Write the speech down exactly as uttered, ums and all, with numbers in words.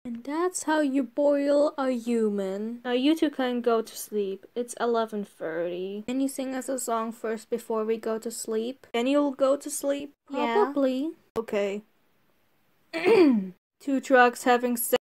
And that's how you boil a human. Now you two can go to sleep. It's eleven thirty. Can you sing us a song first before we go to sleep? Then you'll go to sleep? Yeah. Probably. Okay. Two trucks having sex.